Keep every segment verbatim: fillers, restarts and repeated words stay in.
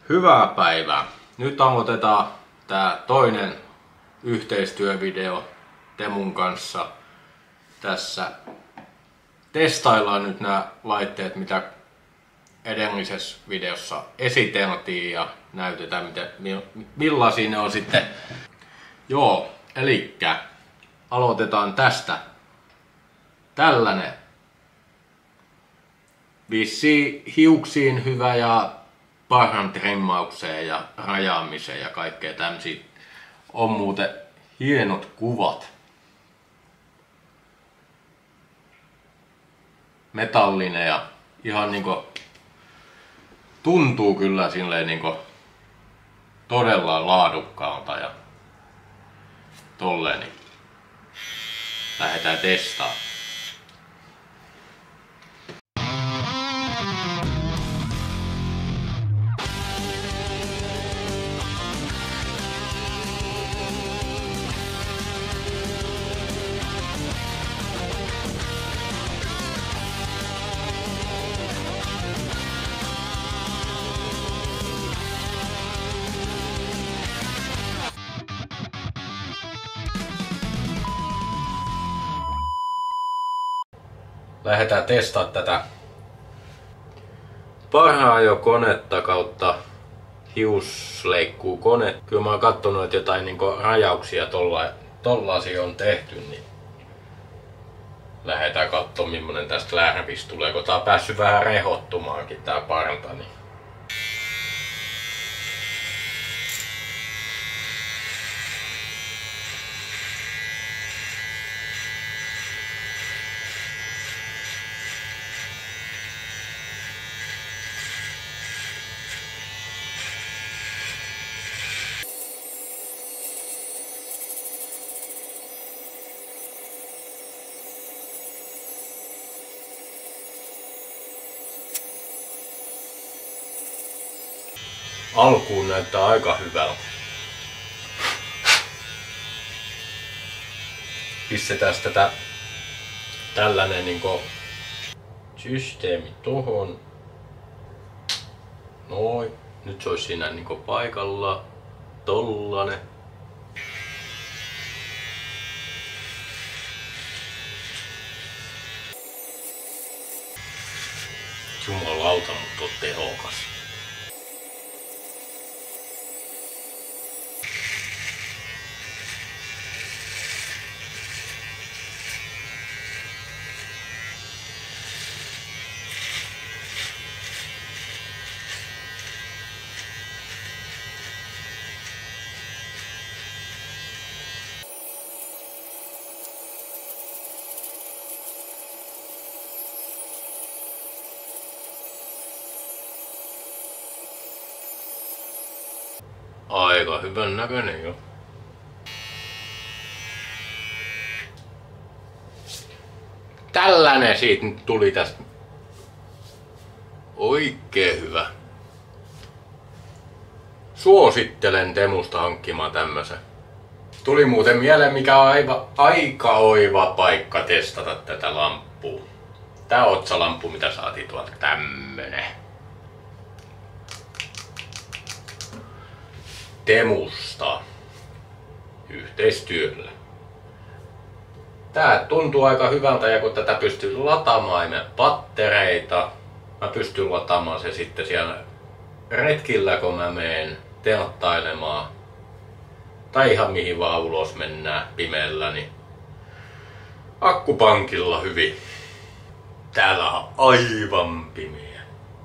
Hyvää päivää! Nyt aloitetaan tää toinen yhteistyövideo Temun kanssa. Tässä testaillaan nyt nämä laitteet, mitä edellisessä videossa esiteltiin, ja näytetään miten, millaisia ne on sitten. Joo, elikkä aloitetaan tästä. Tällainen. Vissiin hiuksiin hyvä ja parhaan trimmaukseen ja rajaamiseen ja kaikkea tämmöisiä. On muuten hienot kuvat. Metallinen ja ihan niinku tuntuu kyllä silleen niinku todella laadukkaalta ja tolleen, niin lähdetään testaamaan. Lähdetään testaamaan tätä parhaajokonetta kautta hiusleikkuu-kone. Kyllä mä oon kattonut, että jotain niinku rajauksia tolla, tollasia on tehty, niin lähdetään katsomaan millainen tästä lärvistä tulee, kun tää on päässyt vähän rehottumaankin tää parta. Niin. Alkuun näyttää aika hyvältä. Pistetään tätä tällainen niinku systeemi tohon. Noin. Nyt se olisi siinä niinku paikalla. Tollanen. Jumalauta, mutta on tehokas. Aika hyvän näköinen jo. Tällainen siitä nyt tuli tästä. Oikein hyvä. Suosittelen Temusta hankkimaan tämmösen. Tuli muuten mieleen, mikä on aiva, aika oiva paikka testata tätä lamppua. Tää otsalamppu, mitä saatiin tuolta, tämmönen. Temusta yhteistyöllä. Tää tuntuu aika hyvältä, ja kun tätä pystyy lataamaan pattereita, mä pystyn lataamaan se sitten siellä retkillä, kun mä menen telttailemaan tai ihan mihin vaan ulos mennään pimeällä, niin akkupankilla hyvin. Täällä on aivan pimeä.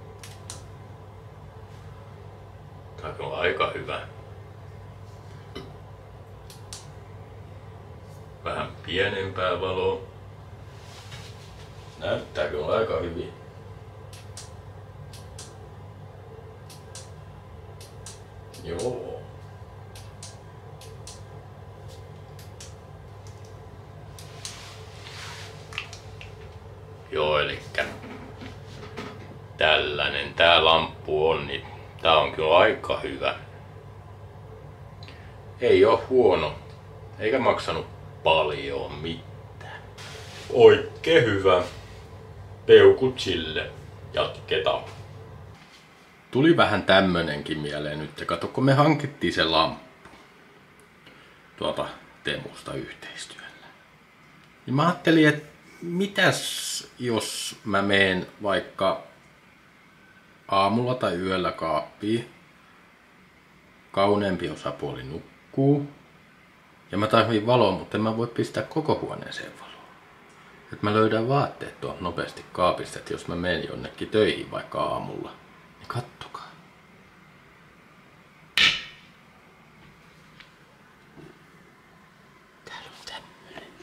Tää on aika hyvä. Vähän pienempää valoa. Näyttää kyllä aika hyvin. Joo. Joo, elikkä tällainen tää lamppu on, niin tää on kyllä aika hyvä. Ei oo huono, eikä maksanut paljon mitään. Oikein hyvä. Peukut sille. Jatketaan. tuli vähän tämmönenkin mieleen nyt. Kato, kun me hankittiin se lamppu tuolta Temusta yhteistyöllä. Niin mä ajattelin, että mitäs jos mä meen vaikka aamulla tai yöllä kaappiin. Kauneempi osapuoli nukkuu. Ja mä tarviin valoa, mutta en mä voi pistää koko huoneeseen valoa. Että mä löydän vaatteet tuolta nopeasti kaapista, että jos mä menen jonnekin töihin vaikka aamulla, niin kattokaa. Täällä on tämmönen.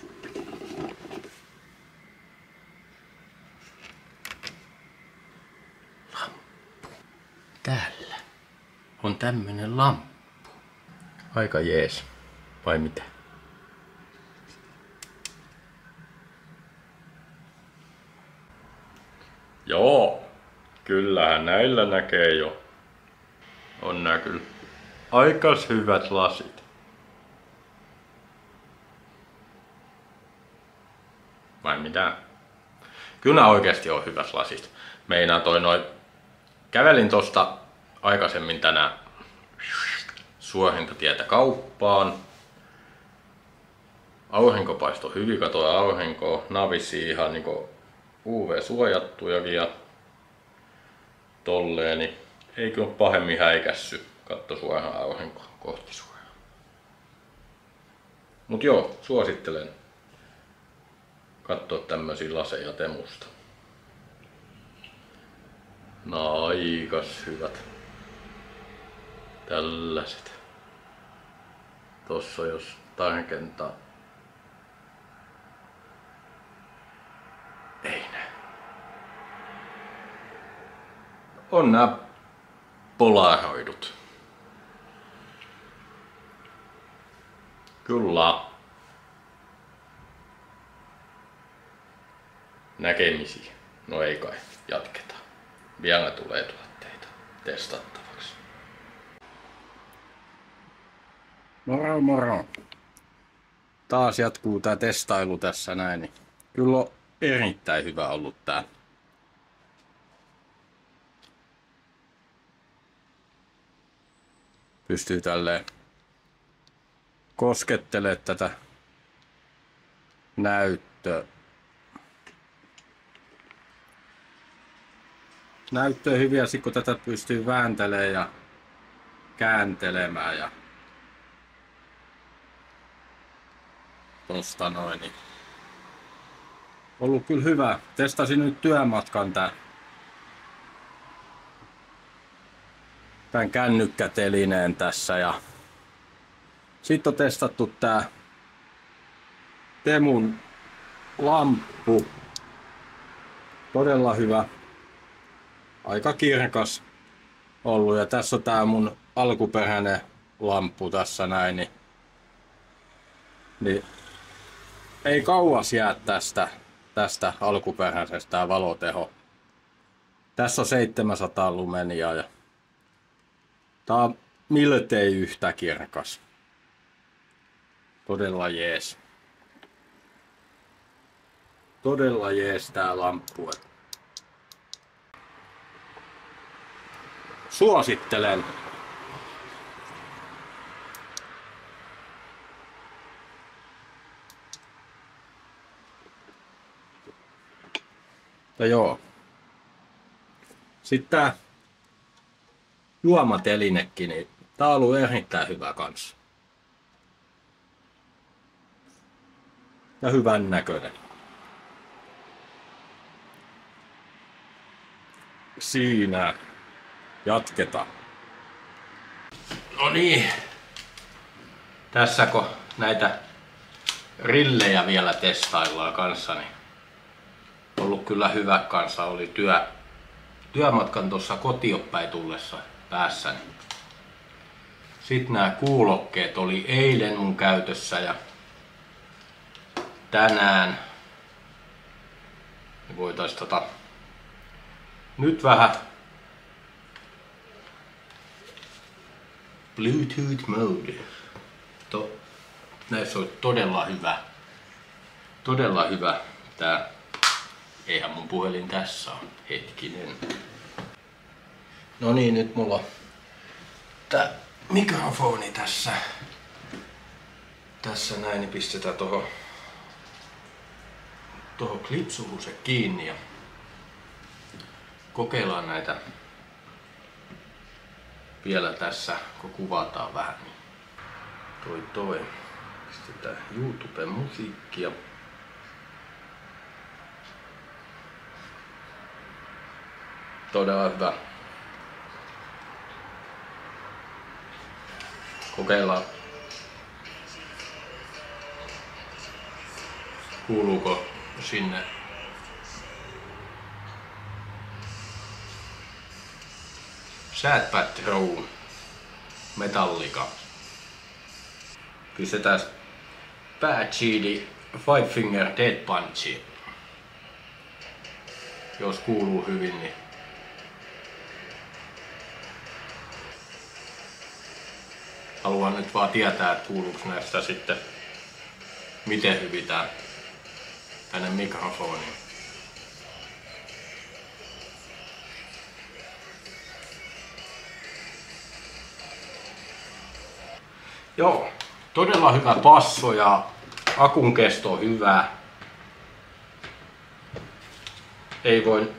Lamppu. Täällä on tämmönen lamppu. Aika jees. Vai mitä? Joo, kyllähän näillä näkee jo. On nää kyllä aikas hyvät lasit. Vai mitä? Kyllä oikeesti on hyvät lasit. Meinaa toi noin. Kävelin tosta aikaisemmin tänään suorinta tietä kauppaan. Aurinko paistoi hyvin, katoi aurinkoa, navisi ihan niinku U V-suojattujakin ja tolleen, niin ei kyllä pahemmin häikässy, katso suoraan aurinkoa kohti suoraan. Mut joo, suosittelen katsoa tämmösiä laseja Temusta. No aikas hyvät. Tällaiset. Tossa jos tarkentaa. Ei näe. On nää polaroidut. Kyllä. Näkemisiä. No ei kai. Jatketaan. Vielä tulee tuotteita testattavaksi. Moro moro. Taas jatkuu tää testailu tässä näin. Niin kyllä on erittäin hyvä ollut tää. Pystyy tälleen koskettelemaan tätä näyttöä. Näyttöä hyviä, kun tätä pystyy vääntelemään ja kääntelemään ja tosta noin. Niin ollut kyllä hyvä. Testasin nyt työmatkan tän, tän kännykkätelineen tässä ja sitten on testattu tää Temun lamppu. Todella hyvä. Aika kirkas ollut ja tässä on tää mun alkuperäinen lamppu tässä näin. Niin, niin ei kauas jää tästä, tästä alkuperäisestä tää valoteho. Tässä on seitsemänsataa lumenia ja tää on miltei yhtä kirkas. Todella jees. Todella jees tää lamppu. Suosittelen. Ja joo. Sitten tää juomatelinekin, niin tää on ollut erittäin hyvä kanssa. Ja hyvän näköinen. Siinä. Jatketaan. No niin. Tässä kun näitä rillejä vielä testaillaan kanssa, niin ollut kyllä hyvä kanssa. Oli työ, työmatkan tuossa kotioppäin tullessa päässäni. Sitten nämä kuulokkeet oli eilen mun käytössä ja tänään. Voitais tota nyt vähän Bluetooth mode. To, näissä on todella hyvä. Todella hyvä tää. Eihän mun puhelin tässä on. Hetkinen. No niin, nyt mulla on tää mikrofoni tässä. Tässä näin, niin pistetään tohon, tohon klipsuun se kiinni ja kokeillaan näitä vielä tässä, kun kuvataan vähän. Niin toi toi. Pistetään YouTuben musiikkia. Todella hyvä. Kokeillaan. Kuuluuko sinne Sad Patrol Metallica. Pistetään Bad Seed Five Finger Death Punch. Jos kuuluu hyvin, niin haluan nyt vaan tietää, että kuuluuko näistä sitten miten hyvin tää tänne mikrofoniin. Joo, todella hyvä basso ja akun kesto on hyvä. Ei voi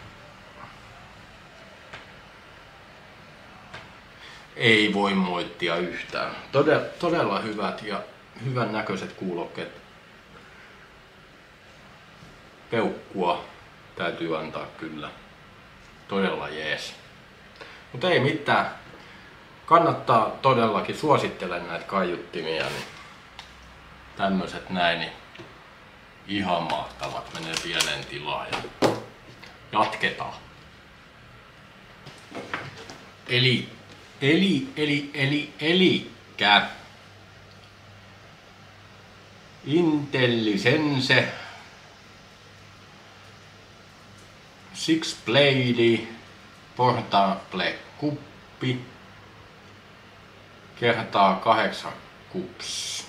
Ei voi moittia yhtään. Todella, todella hyvät ja hyvän näköiset kuulokkeet. Peukkua täytyy antaa kyllä. Todella jees. Mutta ei mitään. Kannattaa todellakin, suosittelen näitä kaiuttimia. Niin tämmöset näin, niin ihan mahtavat. Menee pienen tilaan ja jatketaan. Eli, eli, eli, eli, elikkä IntelliSense Six Blade Portable kuppi kertaa kahdeksan kups.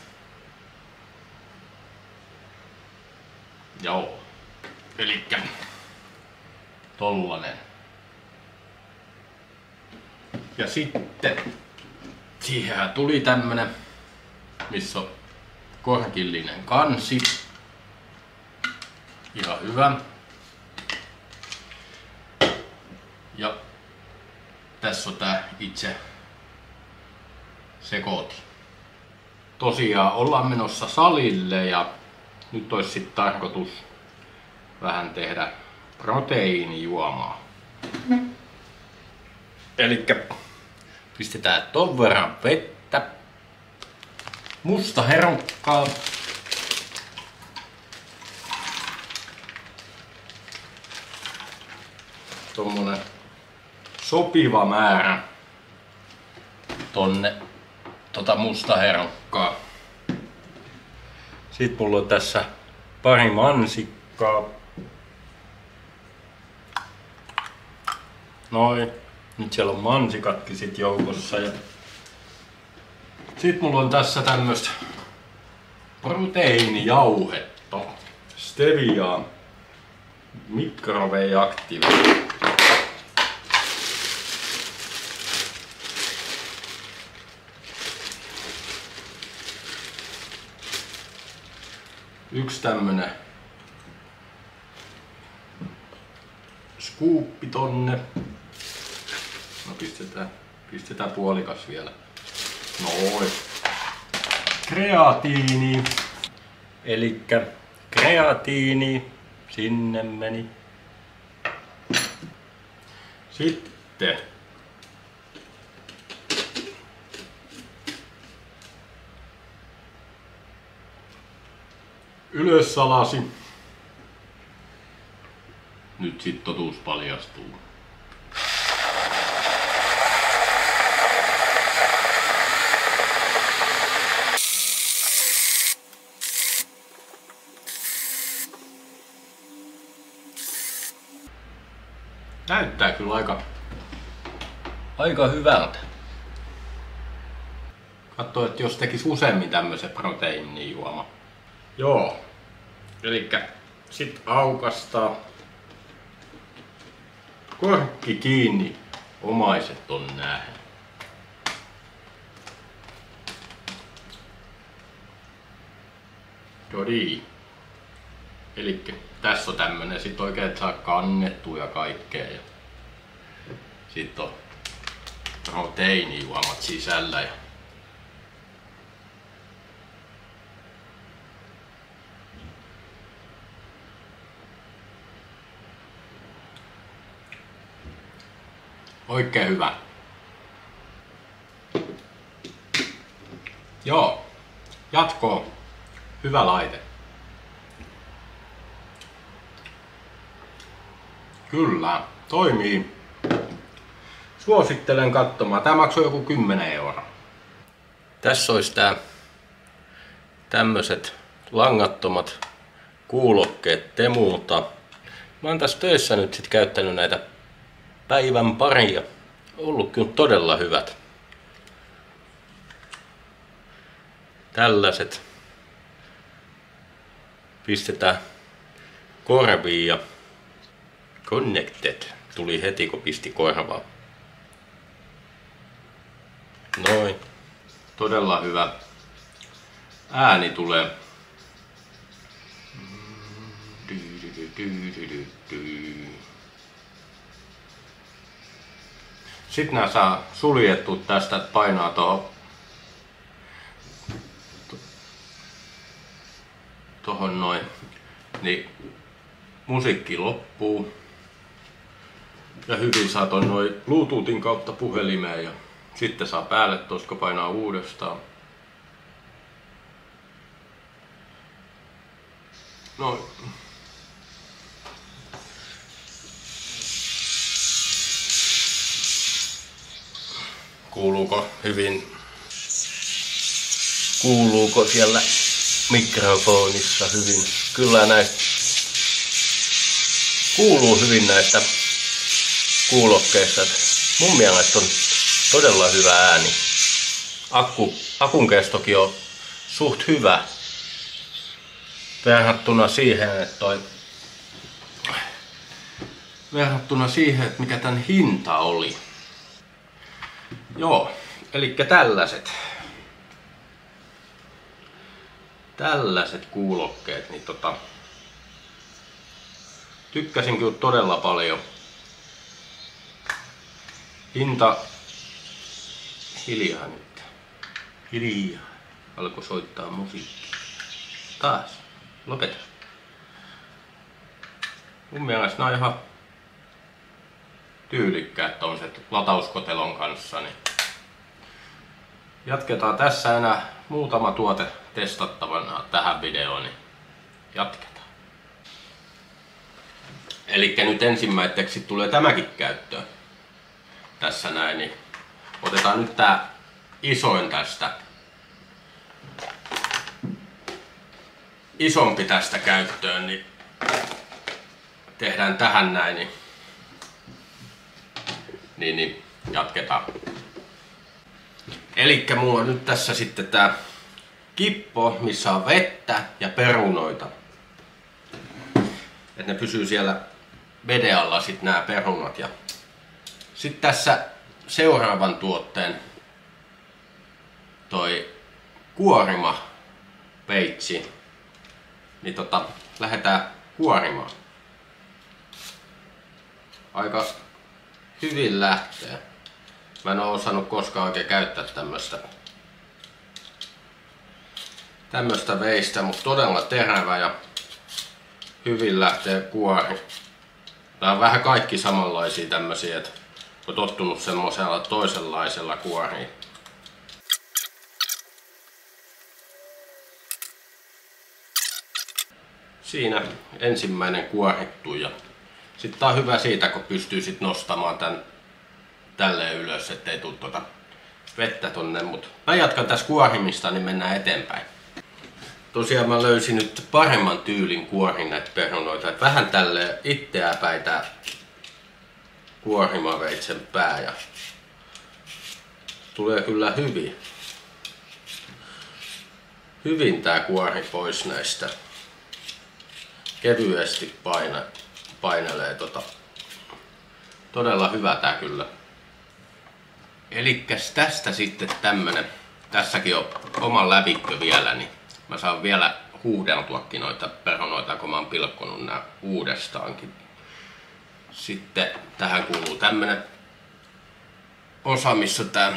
Joo. Elikkä tollanen. Ja sitten siihen tuli tämmönen, missä on korkillinen kansi. Ihan hyvä. Ja tässä on tää itse sekoitin. Tosiaan ollaan menossa salille ja nyt olisi sitten tarkoitus vähän tehdä proteiinijuomaa. Mm. Elikkä pistetään ton verran vettä, musta herukkaa, tommonen sopiva määrä tonne tota musta herukkaa. Sitten mulla on tässä pari mansikkaa. Noin. Nyt siellä on mansikatkin sit joukossa. Ja sit mulla on tässä tämmöstä proteiinijauhetta. Steviaa Microwave Active. Yksi tämmönen skuuppi tonne. No pistetään, pistetään puolikas vielä. Noin. Kreatiini. Elikkä kreatiini sinne meni. Sitten ylös salasi. Nyt sit totuus paljastuu. Näyttää kyllä aika, aika hyvältä. Katso, että jos tekis useammin tämmösen proteiinijuoma. Joo. Elikkä sit aukastaa. Korkki kiinni omaiset on nähnyt. Jodi. Elikkä tässä on tämmönen sit oikein, että saa kannettua ja kaikkea. Ja sit on proteiinijuomat sisällä. Ja oikein hyvä. Joo, jatkoa. Hyvä laite. Kyllä, toimii. Suosittelen katsomaan. Tämä maksoi joku kymmenen euroa. Tässä olisi tää tämmöset langattomat kuulokkeet Temulta. Mä oon tässä töissä nyt sit käyttänyt näitä päivän paria. Ollut kyllä todella hyvät. Tällaiset pistetään korviin ja connected tuli heti kun pisti korvaan. Noin. Todella hyvä ääni tulee. Sitten nää saa suljettua tästä, että painaa tuohon tohon noin, niin musiikki loppuu ja hyvin saa ton noin Bluetoothin kautta puhelimeen ja sitten saa päälle tuossa kun painaa uudestaan. Noin. Kuuluuko hyvin? Kuuluuko siellä mikrofonissa hyvin? Kyllä näistä kuuluu hyvin näistä kuulokkeista. Mun mielestä on todella hyvä ääni. Akku, akun kestokin on suht hyvä verrattuna siihen, että toi, verrattuna siihen, että mikä tän hinta oli. Joo, eli tällaiset. Tällaiset kuulokkeet, niin tota, tykkäsin kyllä todella paljon. Hinta, hiljaa nyt, hiljaa, alkoi soittaa musiikkia. Taas, lopeta. Mun mielestä nää on ihan tyylikkäät tommoset latauskotelon kanssa. Niin jatketaan tässä enää muutama tuote testattavana tähän videoon, niin jatketaan. Elikkä nyt ensimmäiseksi tulee tämäkin käyttöön. Tässä näin, niin otetaan nyt tää isoin tästä. Isompi tästä käyttöön, niin tehdään tähän näin, niin, niin, niin jatketaan. Elikkä mulla on nyt tässä sitten tää kippo, missä on vettä ja perunoita. Et ne pysyy siellä veden alla sit nää perunat. Ja sitten tässä seuraavan tuotteen toi kuorima peitsi, niin tota, lähdetään kuorimaan. Aika hyvin lähtee. Mä en oo osannut koskaan oikein käyttää tämmöstä tämmöstä veistä, mutta todella terävä ja hyvin lähtee kuori. Tää on vähän kaikki samanlaisia tämmösiä, että on tottunut semmosella toisenlaisella kuoriin. Siinä ensimmäinen kuorittu ja sitten tää on hyvä siitä, kun pystyy sit nostamaan tän tälleen ylös, ettei tuu tuota vettä tonne, mut mä jatkan tässä kuorimista, niin mennään eteenpäin. Tosiaan mä löysin nyt paremman tyylin kuorin näitä perunoita, että vähän tälleen itseä päitä kuorimaveitsen pää ja tulee kyllä hyvin. Hyvin tää kuori pois näistä. Kevyesti paina, painelee tota. Todella hyvä tää kyllä. Elikkäs tästä sitten tämmönen, tässäkin on oma lävikkö vielä, niin mä saan vielä huudeltuakin noita perunoita, kun mä oon pilkkonut nää uudestaankin. Sitten tähän kuuluu tämmönen osa, missä tää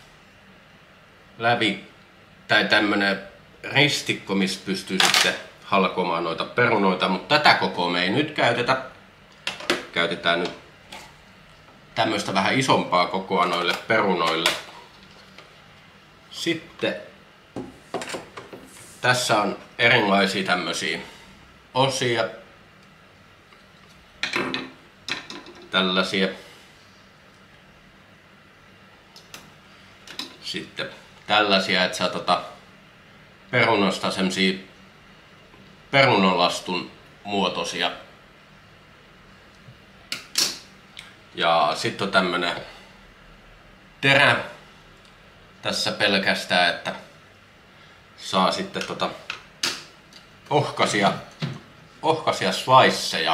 lävi, tai tämmönen ristikko, missä pystyy sitten halkomaan noita perunoita, mutta tätä kokoa me ei nyt käytetä. Käytetään nyt tämmöistä vähän isompaa kokoa noille perunoille. Sitten tässä on erilaisia tämmöisiä osia. Tällaisia. Sitten tällaisia, että saa tota perunosta semmosia perunalastun muotoisia. Ja sitten on tämmönen terä tässä pelkästään, että saa sitten tota ohkaisia, ohkaisia sliceja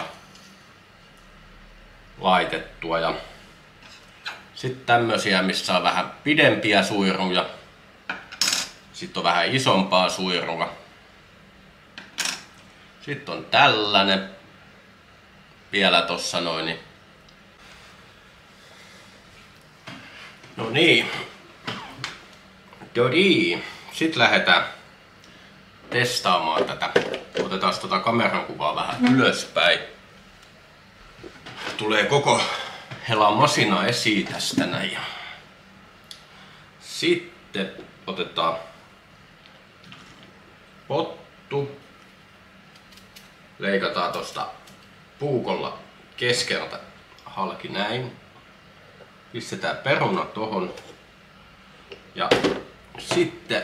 laitettua. Ja sitten tämmösiä, missä on vähän pidempiä suiruja. Sitten on vähän isompaa suirua. Sitten on tällainen vielä tossa noin. Niin. No niin. Jodii. Sitten lähdetään testaamaan tätä. Otetaan tuota kameran kuvaa vähän ylöspäin. Tulee koko hela masina esiin tästä näin. Sitten otetaan pottu. Leikataan tosta puukolla keskeltä halki näin. Pistetään peruna tohon. Ja sitten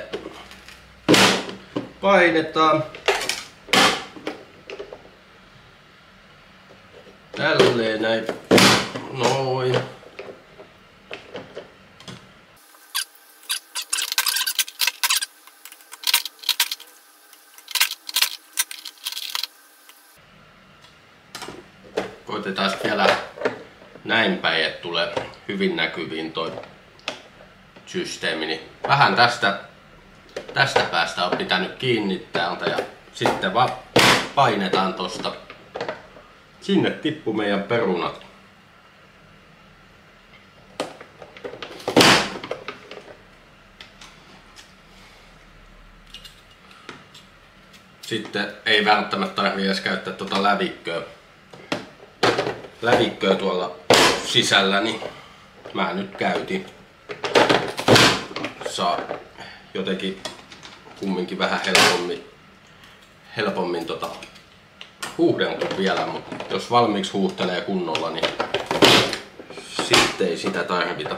painetaan tälleen näin. Noin. Koitetaan vielä näin päin, että tulee hyvin näkyviin toi systeemi. Niin vähän tästä, tästä päästä on pitänyt kiinni täältä ja sitten vaan painetaan tosta. Sinne tippuu meidän perunat. Sitten ei välttämättä tarvitse edes käyttää tuota lävikköä. lävikköä tuolla sisällä, niin mä nyt käytin. Saa jotenkin kumminkin vähän helpommin, helpommin tota huuhdeltua vielä, mutta jos valmiiksi huuhtelee kunnolla, niin sitten ei sitä tarvita.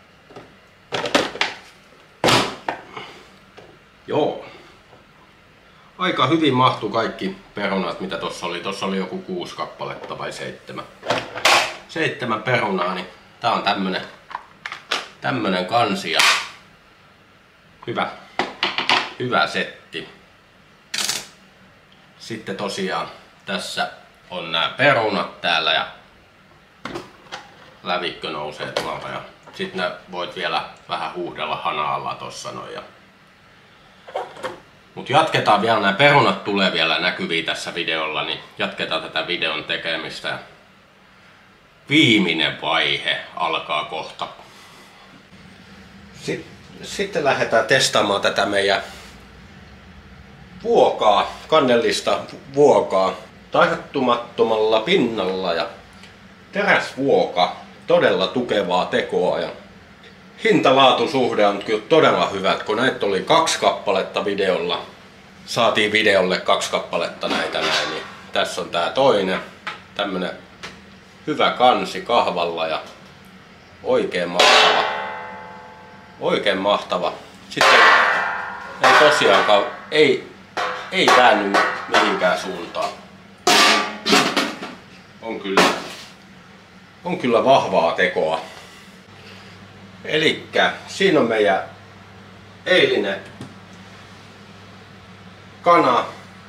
Joo. Aika hyvin mahtuu kaikki perunat, mitä tossa oli. Tossa oli joku kuusi kappaletta vai seitsemän. Seitsemän perunaa, niin tää on tämmönen, tämmönen kansi ja hyvä, hyvä setti. Sitten tosiaan tässä on nämä perunat täällä ja lävikkö nousee tuolta ja sitten ne voit vielä vähän huuhdella hanalla tossa noin. Ja mut jatketaan vielä, nämä perunat tulee vielä näkyviin tässä videolla, niin jatketaan tätä videon tekemistä. Viimeinen vaihe alkaa kohta. Sitten lähdetään testaamaan tätä meidän vuokaa, kannellista vuokaa tarttumattomalla pinnalla ja teräsvuoka, todella tukevaa tekoa ja hinta-laatusuhde on kyllä todella hyvä, kun näitä oli kaksi kappaletta videolla, saatiin videolle kaksi kappaletta näitä näin, niin tässä on tää toinen, tämmönen hyvä kansi kahvalla ja oikein mahtava, oikein mahtava. Sitten ei tosiaankaan, ei, ei väänny mihinkään suuntaan. On kyllä, on kyllä vahvaa tekoa. Elikkä siinä on meidän eilinen kana,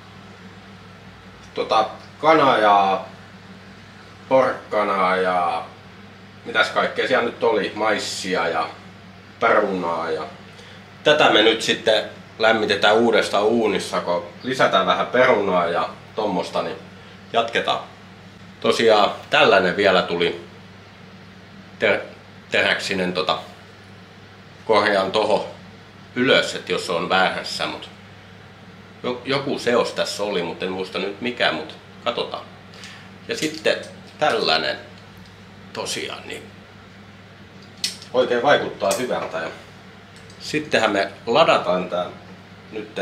tota, kana ja porkkanaa ja mitäs kaikkea siellä nyt oli, maissia ja perunaa ja tätä me nyt sitten lämmitetään uudestaan uunissa, kun lisätään vähän perunaa ja tommosta, niin jatketaan. Tosiaan tällainen vielä tuli ter teräksinen, tota, korjaan toho ylös, että jos on väärässä, mutta joku seos tässä oli, mutta en muista nyt mikä, mutta katsotaan. Ja sitten tällainen tosiaan, niin oikein vaikuttaa hyvältä. Ja sittenhän me ladataan tää nyt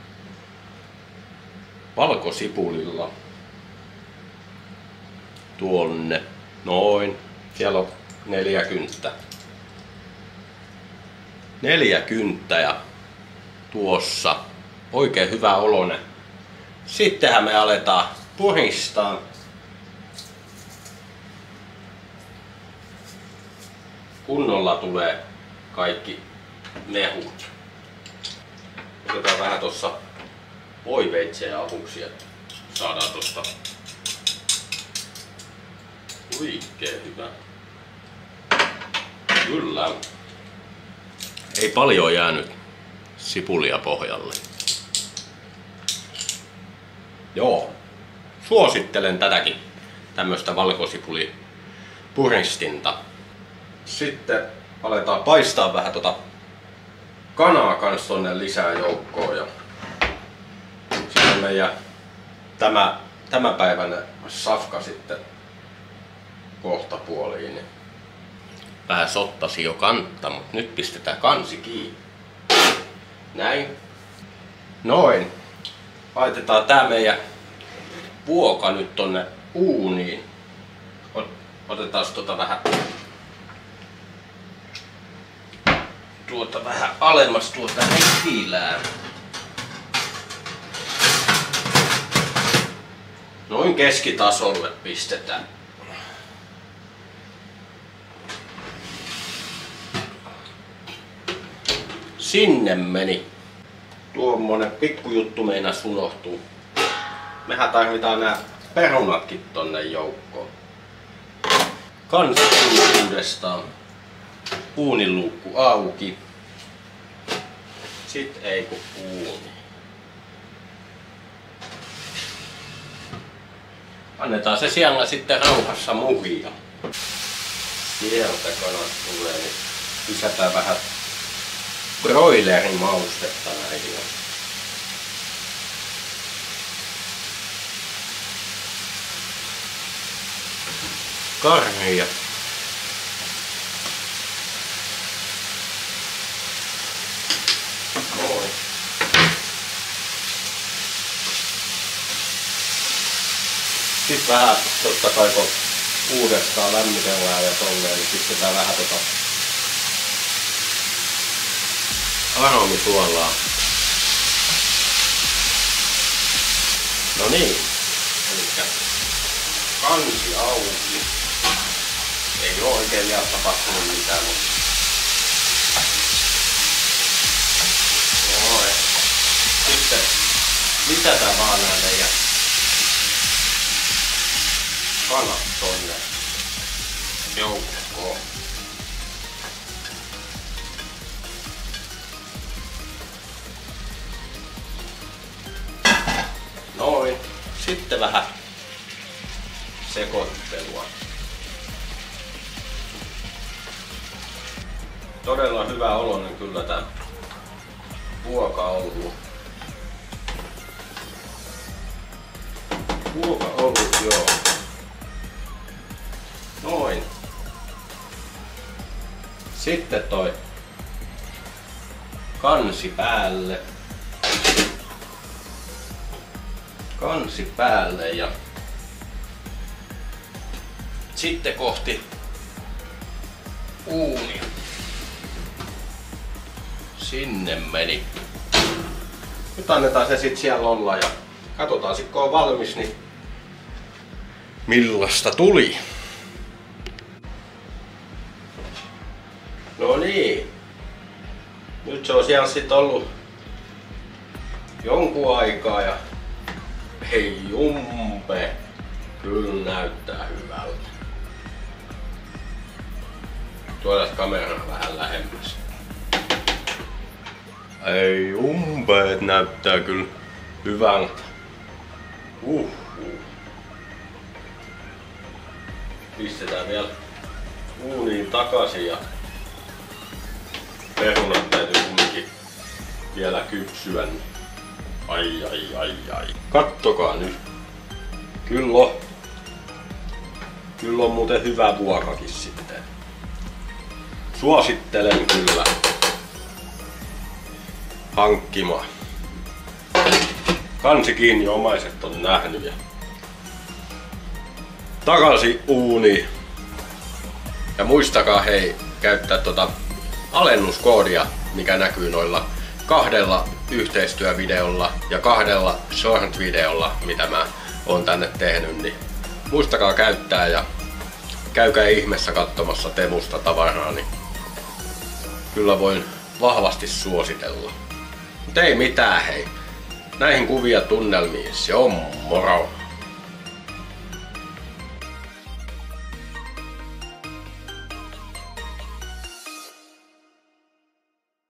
valkosipulilla tuonne. Noin. Siellä on neljäkymmentä. Neljäkymmentä ja tuossa oikein hyvä oloinen. Sittenhän me aletaan puristaa. Kunnolla tulee kaikki mehut. Otetaan vähän tossa voiveitseä avuksi, että saadaan tosta oikein hyvä. Kyllä. Ei paljon jäänyt sipulia pohjalle. Joo. Suosittelen tätäkin tämmöstä valkosipuli puristinta. Sitten aletaan paistaa vähän tota kanaa kans tonne lisää joukkoon ja sitten meidän tämä tämänpäiväinen safka sitten kohta puoliin. Niin vähän sottasi jo kantta, mutta nyt pistetään kansi kiinni. Näin. Noin. Laitetaan tää meidän vuoka nyt tonne uuniin. Otetaan tota vähän tuota vähän alemmas tuota retilää. Noin keskitasolle pistetään. Sinne meni. Tuommoinen pikkujuttu meinas unohtuu. Mehän tarvitaan nämä perunatkin tonne joukkoon. Kansi uudestaan. Uuniluukku auki. Sitten ei kun uuni. Annetaan se siellä sitten rauhassa muhia. Sieltä kanat tulee, niin lisätään vähän broilerin maustetta näihin. Karja. Noin. Sitten vähän totta kai kun uudestaan lämmitellään ja tolleen, niin pistetään vähän tota aromisuolaa. No niin. Elikkä kansi auki. Ei oo oikein vielä tapahtunut mitään, mutta noin. Sitten lisätään vaan nää meidän kanat tonne joukkoon. Noin. Sitten vähän sekoittelua. Todella hyvä oloinen kyllä tää vuoka on ollut. Vuoka on ollut, joo. Noin. Sitten toi kansi päälle. Kansi päälle ja sitten kohti uunia. Sinne meni. Nyt annetaan se sit siellä olla ja katsotaan sit kun on valmis, niin millaista tuli. No niin. Nyt se on siellä sit ollut jonkun aikaa ja hei jumpe. Kyllä näyttää hyvältä. Tuodaan kameraa vähän lähemmäs. Ei, umpeet näyttää kyllä hyvältä. Uh. Pistetään vielä uuniin takaisin ja perunat täytyy kumminkin vielä kypsyä. Ai ai ai ai. Kattokaa nyt. Kyllä on. Kyllä on muuten hyvä vuokakin sitten. Suosittelen kyllä hankkimaan. Kansi kiinni omaiset on nähnyt ja takaisin uuniin. Ja muistakaa hei käyttää tota alennuskoodia, mikä näkyy noilla kahdella yhteistyövideolla ja kahdella short-videolla, mitä mä oon tänne tehnyt, niin muistakaa käyttää ja käykää ihmeessä katsomassa Temusta tavaraa, niin kyllä voin vahvasti suositella. Mut ei mitään hei, näihin kuvia tunnelmiin, se on moro!